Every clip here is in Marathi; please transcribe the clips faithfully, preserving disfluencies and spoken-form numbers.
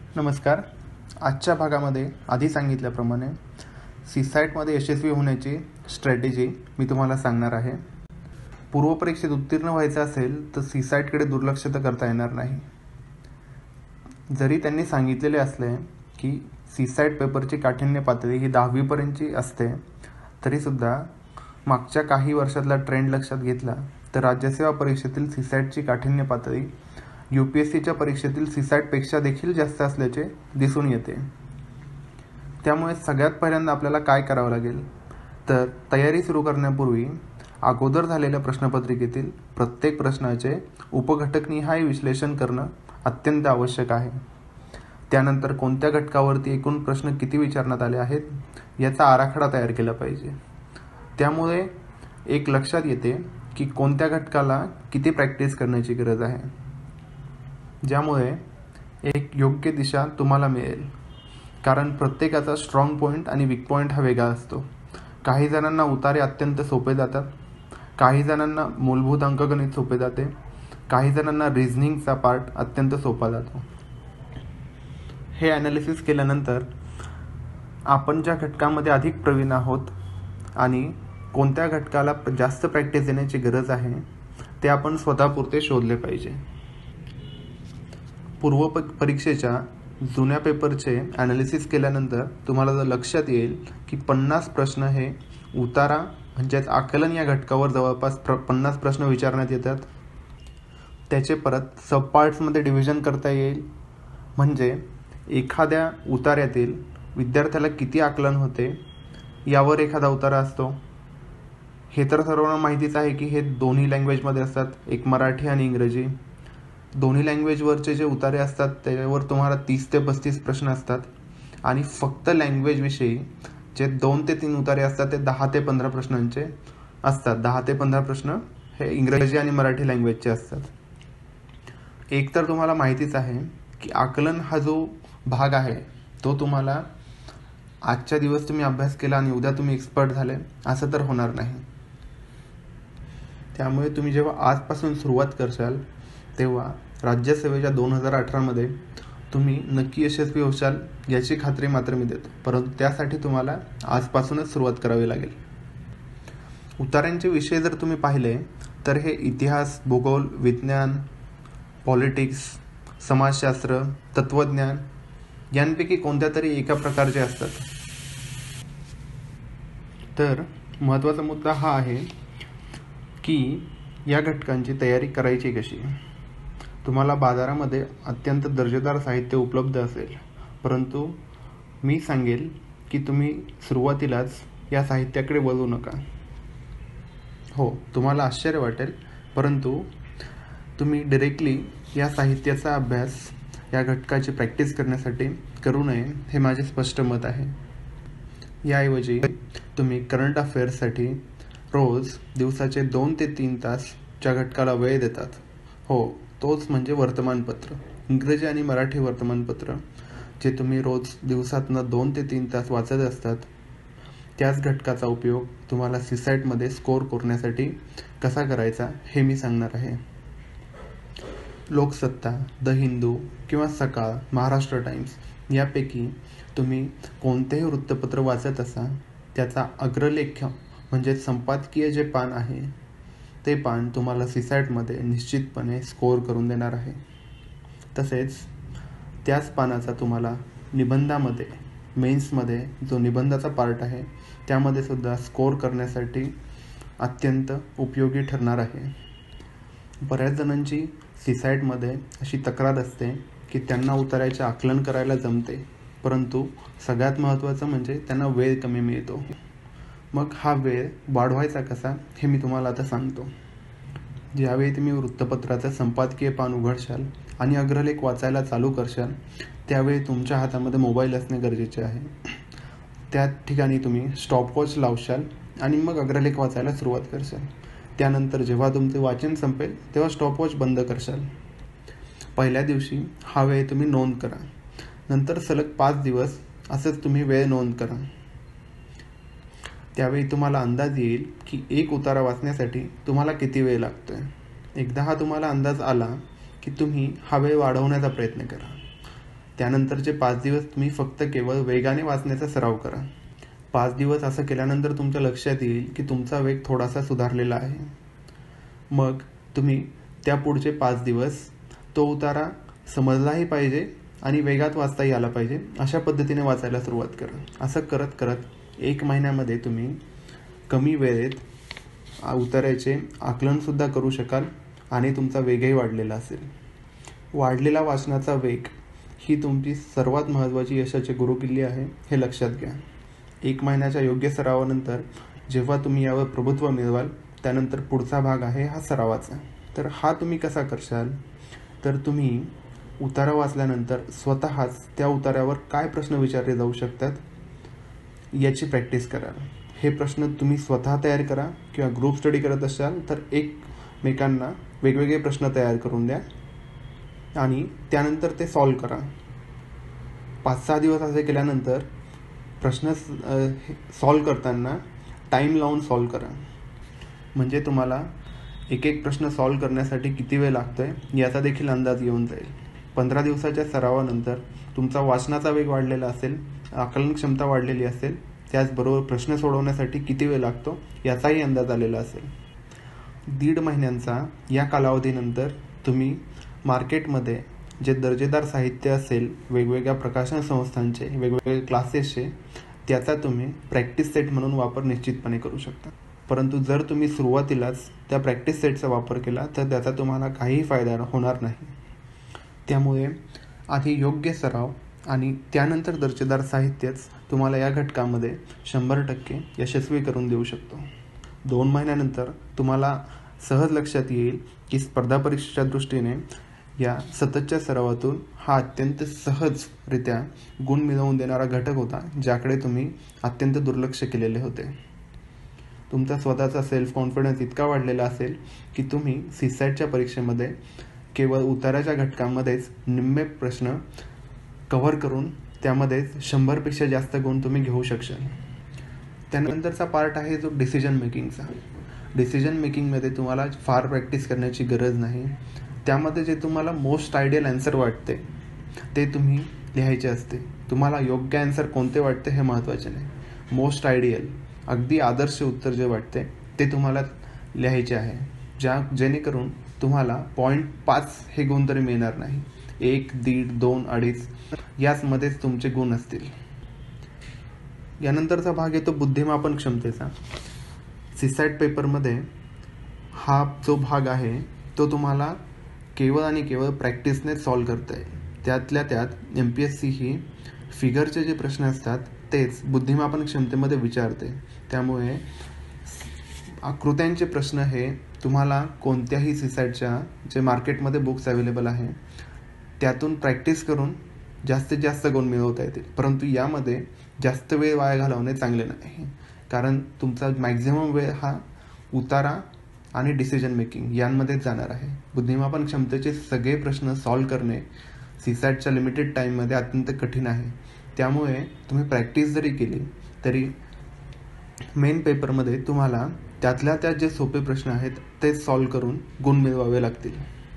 नमस्कार. आजच्या भागामध्ये आधी सांगितल्याप्रमाणे सीसॅटमध्ये यशस्वी होण्याची स्ट्रॅटेजी मी तुम्हाला सांगणार आहे. पूर्वपरीक्षेत उत्तीर्ण व्हायचं असेल तर सीसॅटकडे दुर्लक्ष तर करता येणार नाही. जरी त्यांनी सांगितलेले असले की सीसॅट पेपरची काठिण्य पातळी ही दहावीपर्यंतची असते, तरीसुद्धा मागच्या काही वर्षातला ट्रेंड लक्षात घेतला तर राज्यसेवा परीक्षेतील सीसॅटची काठिण्य पातळी यू पी एस सीच्या परीक्षेतील सीसॅटपेक्षा देखील जास्त असल्याचे दिसून येते. त्यामुळे सगळ्यात पहिल्यांदा आपल्याला काय करावं लागेल तर तयारी सुरू करण्यापूर्वी अगोदर झालेल्या प्रश्नपत्रिकेतील प्रत्येक प्रश्नाचे उपघटकनिहाय विश्लेषण करणं अत्यंत आवश्यक आहे. त्यानंतर कोणत्या घटकावरती एकूण प्रश्न किती विचारण्यात आले आहेत याचा आराखडा तयार केला पाहिजे. त्यामुळे एक लक्षात येते की कोणत्या घटकाला किती प्रॅक्टिस करण्याची गरज आहे, ज्यामुळे एक योग्य दिशा तुम्हाला मिळेल. कारण प्रत्येकाचा स्ट्रॉंग पॉईंट आणि वीक पॉईंट हा वेगळा असतो. काही जणांना उतारे अत्यंत सोपे जातात, काही जणांना मूलभूत अंकगणित सोपे जाते, काही जणांना रिझनिंगचा पार्ट अत्यंत सोपा जातो. हे ॲनालिसिस केल्यानंतर आपण ज्या घटकामध्ये अधिक प्रवीण आहोत आणि कोणत्या घटकाला जास्त प्रॅक्टिस देण्याची गरज आहे ते आपण स्वतःपुरते शोधले पाहिजे. पूर्व प परीक्षेच्या जुन्या पेपरचे ॲनालिसिस केल्यानंतर तुम्हाला जर लक्षात येईल की पन्नास प्रश्न हे उतारा म्हणजेच आकलन या घटकावर जवळपास प्र पन्नास प्रश्न विचारण्यात येतात. त्याचे परत सब पार्ट्समध्ये डिव्हिजन करता येईल. म्हणजे एखाद्या उतार्यातील विद्यार्थ्याला किती आकलन होते यावर एखादा उतारा असतो. हे तर सर्वांना माहितीच आहे की हे दोन्ही लँग्वेजमध्ये असतात, एक मराठी आणि इंग्रजी. दोन्ही लँग्वेजवरचे जे उतारे असतात त्याच्यावर तुम्हाला तीस ते पस्तीस प्रश्न असतात आणि फक्त लँग्वेजविषयी जे दोन ते तीन उतारे असतात ते दहा ते पंधरा प्रश्नांचे असतात. दहा ते पंधरा प्रश्न हे इंग्रजी आणि मराठी लँग्वेजचे असतात. एक तर तुम्हाला माहितीच आहे की आकलन हा जो भाग आहे तो तुम्हाला आजच्या दिवस तुम्ही अभ्यास केला आणि उद्या तुम्ही एक्सपर्ट झाले असं तर होणार नाही. त्यामुळे तुम्ही जेव्हा आजपासून सुरुवात करशाल तेव्हा राज्यसेवेच्या दोन हजार अठरामध्ये तुम्ही नक्की यशस्वी होशाल याची खात्री मात्र मी देतो. परंतु त्यासाठी तुम्हाला आजपासूनच सुरुवात करावी लागेल. उतार्यांचे विषय जर तुम्ही पाहिले तर हे इतिहास, भूगोल, विज्ञान, पॉलिटिक्स, समाजशास्त्र, तत्त्वज्ञान यांपैकी कोणत्या तरी एका प्रकारचे असतात. तर महत्त्वाचा मुद्दा हा आहे की या घटकांची तयारी करायची कशी. तुम्हाला बाजारामध्ये अत्यंत दर्जेदार साहित्य उपलब्ध असेल, परंतु मी सांगेल की तुम्ही सुरुवातीलाच या साहित्याकडे वळू नका. हो, तुम्हाला आश्चर्य वाटेल, परंतु तुम्ही डायरेक्टली या साहित्याचा अभ्यास या घटकाची प्रॅक्टिस करण्यासाठी करू नये हे माझे स्पष्ट मत आहे. याऐवजी तुम्ही करंट अफेअर्ससाठी रोज दिवसाचे दोन ते तीन तास ज्या घटकाला वेळ देतात, हो तोच म्हणजे वर्तमानपत्र, इंग्रजी आणि मराठी वर्तमानपत्र जे तुम्ही रोज दिवसातनं दोन ते तीन तास वाचत असतात, त्याच घटकाचा उपयोग तुम्हाला सीसॅटमध्ये स्कोअर करण्यासाठी कसा करायचा हे मी सांगणार आहे. लोकसत्ता, द हिंदू किंवा सकाळ, महाराष्ट्र टाइम्स यापैकी तुम्ही कोणतेही वृत्तपत्र वाचत असाल त्याचा अग्रलेख म्हणजे संपादकीय जे पान आहे ते पान तुम्हाला सीसॅटमध्ये निश्चितपणे स्कोअर करून देणार आहे. तसेच त्याच पानाचा तुम्हाला निबंधामध्ये, मेन्समध्ये जो निबंधाचा पार्ट आहे त्यामध्ये सुद्धा स्कोअर करण्यासाठी अत्यंत उपयोगी ठरणार आहे. बऱ्याच जणांची सीसॅटमध्ये अशी तक्रार असते की त्यांना उतारायचे आकलन करायला जमते, परंतु सगळ्यात महत्त्वाचं म्हणजे त्यांना वेळ कमी मिळतो. मग हा वेळ वाढवायचा कसा हे मी तुम्हाला आता सांगतो. ज्यावेळी तुम्ही वृत्तपत्राचं संपादकीय पान उघडशाल आणि अग्रलेख वाचायला चालू करशाल त्यावेळी तुमच्या हातामध्ये मोबाईल असणे गरजेचे आहे. त्या ठिकाणी तुम्ही स्टॉपवॉच लावशाल आणि मग अग्रलेख वाचायला सुरुवात करशाल. त्यानंतर जेव्हा तुमचे वाचन संपेल तेव्हा स्टॉपवॉच बंद करशाल. पहिल्या दिवशी हा वेळ तुम्ही नोंद करा. नंतर सलग पाच दिवस असंच तुम्ही वेळ नोंद करा. त्यावेळी तुम्हाला अंदाज येईल की एक उतारा वाचण्यासाठी तुम्हाला किती वेळ लागतोय. एकदा हा तुम्हाला अंदाज आला की तुम्ही हा वेळ वाढवण्याचा प्रयत्न करा. त्यानंतरचे पाच दिवस तुम्ही फक्त केवळ वेगाने वाचण्याचा सराव करा. पाच दिवस असं केल्यानंतर तुमच्या लक्षात येईल की तुमचा वेग थोडासा सुधारलेला आहे. मग तुम्ही त्या पुढचे पाच दिवस तो उतारा समजलाही पाहिजे आणि वेगात वाचताही आला पाहिजे अशा पद्धतीने वाचायला सुरुवात करा. असं करत करत एक महिन्यामध्ये तुम्ही कमी वेळेत उतार्याचे आकलनसुद्धा करू शकाल आणि तुमचा वेगही वाढलेला असेल. वाढलेला वाचनाचा वेग ही तुमची सर्वात महत्त्वाची यशाची गुरुकिल्ली आहे, हे लक्षात घ्या. एक महिन्याच्या योग्य सरावानंतर जेव्हा तुम्ही यावर प्रभुत्व मिळवाल त्यानंतर पुढचा भाग आहे हा सरावाचा. तर हा तुम्ही कसा करशाल, तर तुम्ही उतारा वाचल्यानंतर स्वतःच त्या उतार्यावर काय प्रश्न विचारले जाऊ शकतात याची प्रॅक्टिस कराल. हे प्रश्न तुम्ही स्वतः तयार करा किंवा ग्रुप स्टडी करत असाल तर एकमेकांना वेगवेगळे प्रश्न तयार करून द्या आणि त्यानंतर ते सॉल्व करा. पाच सहा दिवस असे केल्यानंतर प्रश्न सॉल्व करताना टाईम लावून सॉल्व करा. म्हणजे तुम्हाला एक एक प्रश्न सॉल्व करण्यासाठी किती वेळ लागतो आहे याचा देखील अंदाज येऊन जाईल. पंधरा दिवसाच्या सरावानंतर तुमचा वाचनाचा वेग वाढलेला असेल, आकलन क्षमता वाढलेली असेल, त्याचबरोबर प्रश्न सोडवण्यासाठी किती वेळ लागतो याचाही अंदाज आलेला असेल. दीड महिन्यांचा या कालावधीनंतर तुम्ही मार्केटमध्ये जे दर्जेदार साहित्य असेल वेगवेगळ्या प्रकाशन संस्थांचे, वेगवेगळे क्लासेसचे, त्याचा तुम्ही प्रॅक्टिस सेट म्हणून वापर निश्चितपणे करू शकता. परंतु जर तुम्ही सुरुवातीलाच त्या प्रॅक्टिस सेटचा वापर केला तर त्याचा तुम्हाला काहीही फायदा होणार नाही. त्यामुळे आधी योग्य सराव आणि त्यानंतर दर्जेदार साहित्यच तुम्हाला या घटकामध्ये शंभर टक्के यशस्वी करून देऊ शकतो. दोन महिन्यानंतर तुम्हाला सहज लक्षात येईल की स्पर्धा परीक्षेच्या दृष्टीने या सततच्या सरावातून हा अत्यंत सहजरित्या गुण मिळवून देणारा घटक होता, ज्याकडे तुम्ही अत्यंत दुर्लक्ष केलेले होते. तुमचा स्वतःचा सेल्फ कॉन्फिडन्स इतका वाढलेला असेल की तुम्ही सीसॅटच्या परीक्षेमध्ये केवळ उताराच्या घटकांमध्येच निम्मे प्रश्न कव्हर करून त्यामध्ये शंभरपेक्षा जास्त गुण तुम्ही घेऊ शकशाल. त्यानंतरचा पार्ट आहे जो डिसिजन मेकिंगचा. डिसिजन मेकिंगमध्ये तुम्हाला फार प्रॅक्टिस करण्याची गरज नाही. त्यामध्ये जे तुम्हाला मोस्ट आयडियल ॲन्सर वाटते ते तुम्ही लिहायचे असते. तुम्हाला योग्य ॲन्सर कोणते वाटते हे महत्त्वाचे नाही. मोस्ट आयडियल, अगदी आदर्श उत्तर जे वाटते ते तुम्हाला लिहायचे आहे, ज्या जेणेकरून तुम्हाला पॉईंट पाच हे गुण तरी मिळणार नाही. एक, दीड, दोन, अडीच याचमध्येच तुमचे गुण असतील. यानंतरचा भाग येतो बुद्धिमापन क्षमतेचा. सीसॅट पेपरमध्ये हा जो भाग आहे तो तुम्हाला केवळ आणि केवळ प्रॅक्टिसने सॉल्व करता येईल. त्यातल्या त्यात एम पी एस सी ही फिगरचे जे प्रश्न असतात तेच बुद्धिमापन क्षमतेमध्ये विचारते. त्यामुळे आकृत्यांचे प्रश्न हे तुम्हाला कोणत्याही सीसॅटच्या जे मार्केटमध्ये बुक्स अवेलेबल आहे त्यातून प्रॅक्टिस करून जास्तीत जास्त गुण मिळवता येतील. परंतु यामध्ये जास्त वेळ वाया घालवणे चांगले नाही, कारण तुमचा मॅक्झिमम वेळ हा उतारा आणि डिसिजन मेकिंग यांमध्येच जाणार आहे. बुद्धिमापन क्षमतेचे सगळे प्रश्न सॉल्व करणे सीसॅटच्या लिमिटेड टाईममध्ये अत्यंत कठीण आहे. त्यामुळे तुम्ही प्रॅक्टिस जरी केली तरी मेन पेपरमध्ये तुम्हाला त्यातल्या त्यात जे सोपे प्रश्न आहेत ते सॉल्व करून गुण मिळवावे लागतील.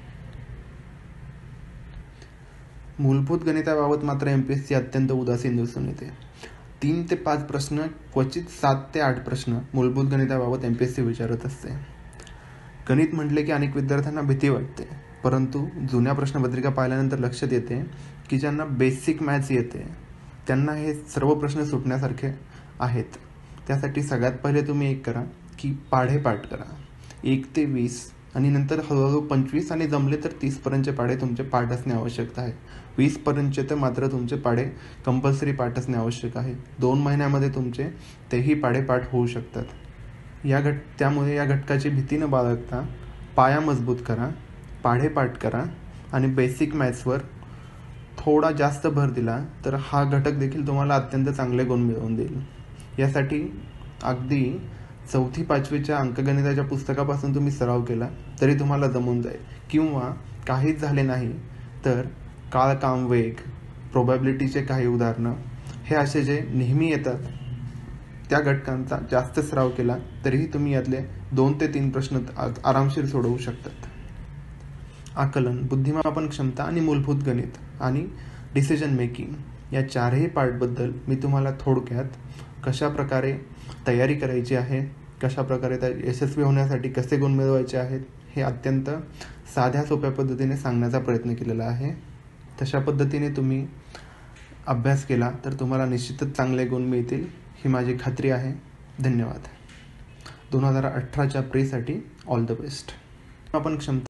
मूलभूत गणिताबाबत मात्र एम पी एस सी अत्यंत उदासीन दिसून येते. तीन ते पाच प्रश्न, क्वचित सात ते आठ प्रश्न मूलभूत गणिताबाबत एम पी एस सी विचारत असते. गणित म्हटले की अनेक विद्यार्थ्यांना भीती वाटते, परंतु जुन्या प्रश्नपत्रिका पाहिल्यानंतर लक्षात येते की ज्यांना बेसिक मॅथ्स येते त्यांना हे सर्व प्रश्न सुटण्यासारखे आहेत. त्यासाठी सगळ्यात पहिले तुम्ही एक करा की पाढे पाठ करा. एक ते वीस आणि नंतर हळूहळू पंचवीस आणि जमले तर तीसपर्यंतचे पाढे तुमचे पाठ असणे आवश्यक आहे. वीसपर्यंतचे तर मात्र तुमचे पाढे कंपल्सरी पाठ असणे आवश्यक आहे. दोन महिन्यामध्ये तुमचे तेही पाढे पाठ होऊ शकतात. या घट त्यामुळे या घटकाची भीती न बाळगता पाया मजबूत करा, पाढे पाठ करा आणि बेसिक मॅथ्सवर थोडा जास्त भर दिला तर हा घटक देखील तुम्हाला अत्यंत चांगले गुण मिळवून देईल. यासाठी अगदी चौथी पाचवीच्या अंकगणिताच्या पुस्तकापासून तुम्ही सराव केला तरी तुम्हाला जमून जाईल. किंवा काहीच झाले नाही तर काळ, काम, वेग, प्रोबॅबिलिटीचे काही उदाहरणं हे असे जे नेहमी येतात त्या घटकांचा जास्त सराव केला तरीही तुम्ही यातले दोन ते तीन प्रश्न आरामशीर सोडवू शकतात. आकलन, बुद्धिमापन क्षमता आणि मूलभूत गणित आणि डिसिजन मेकिंग या चारही पार्टबद्दल मी तुम्हाला थोडक्यात कशा प्रकारे तयारी करायची आहे, कशा प्रकारे त्या यशस्वी होण्यासाठी कसे गुण मिळवायचे आहेत हे अत्यंत साध्या सोप्या पद्धतीने सांगण्याचा प्रयत्न केलेला आहे. तशा पद्धतीने तुम्ही अभ्यास केला तर तुम्हाला निश्चितच चांगले गुण मिळतील ही माझी खात्री आहे. धन्यवाद. दोन हजार अठराच्या प्रीसाठी ऑल द बेस्ट. आपण क्षमता